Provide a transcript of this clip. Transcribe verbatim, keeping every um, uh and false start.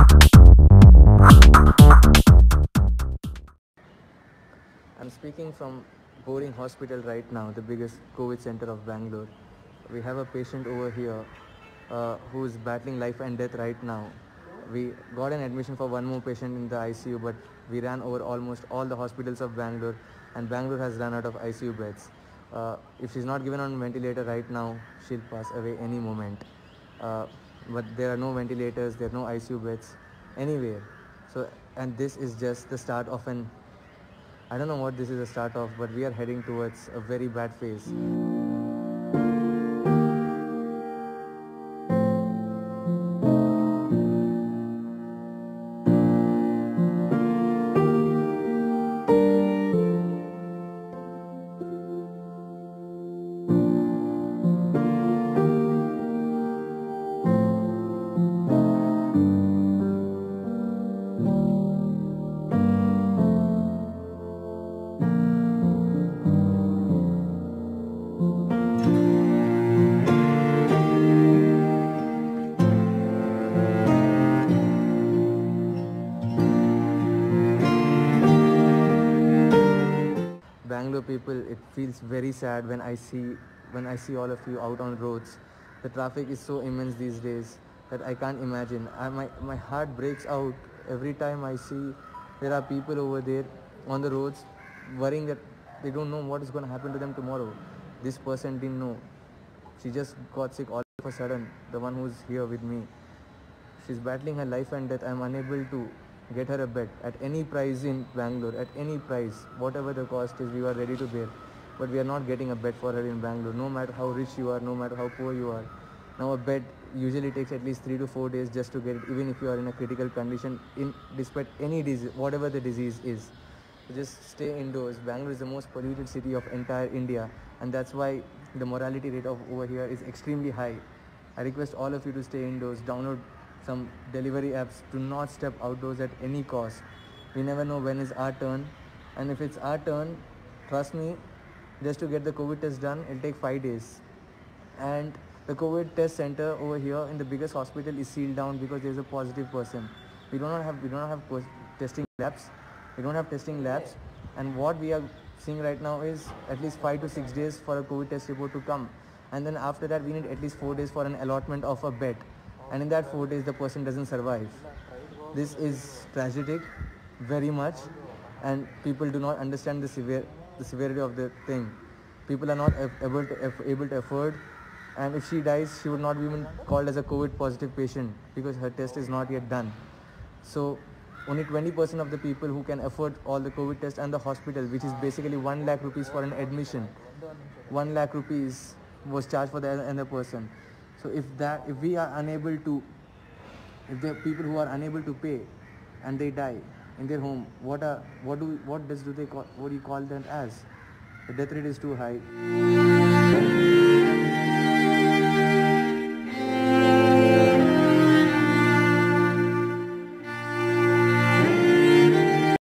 I'm speaking from Boring Hospital right now, the biggest COVID center of Bangalore. We have a patient over here uh, who is battling life and death right now. We got an admission for one more patient in the I C U, but we ran over almost all the hospitals of Bangalore, and Bangalore has run out of I C U beds. Uh, if she's not given on ventilator right now, she'll pass away any moment. Uh, but there are no ventilators, there are no I C U beds anywhere. So, and this is just the start of an I don't know what this is a start of, but we are heading towards a very bad phase. Bangalore people, it feels very sad when I see when I see all of you out on roads. The traffic is so immense these days that I can't imagine. I, my my heart breaks out every time I see there are people over there on the roads worrying that they don't know what is going to happen to them tomorrow. This person didn't know. She just got sick all of a sudden. The one who's here with me. She's battling her life and death. I'm unable to get her a bed at any price in Bangalore, at any price, whatever the cost is, we are ready to bear. But we are not getting a bed for her in Bangalore, no matter how rich you are, no matter how poor you are. Now a bed usually takes at least three to four days just to get it, even if you are in a critical condition, in despite any disease, whatever the disease is. So just stay indoors. Bangalore is the most polluted city of entire India, and that's why the mortality rate of over here is extremely high. I request all of you to stay indoors, download some delivery apps. Do not step outdoors at any cost. We never know when is our turn, and if it's our turn, trust me, just to get the COVID test done, it'll take five days. And the COVID test center over here in the biggest hospital is sealed down because there's a positive person. We do not have we do not have testing labs. We don't have testing labs, and what we are seeing right now is at least five to six days for a COVID test report to come, and then after that we need at least four days for an allotment of a bed. And in that four days the person doesn't survive. This is tragic, very much, and people do not understand the severe the severity of the thing. People are not able to able to afford, and if she dies, she would not be even called as a COVID positive patient because her test is not yet done. So only twenty percent of the people who can afford all the COVID tests and the hospital, which is basically one lakh rupees for an admission, one lakh rupees was charged for the other person. So if that, if we are unable to, if the people who are unable to pay, and they die in their home, what are, what do, what does do they call, what do you call that as? The death rate is too high.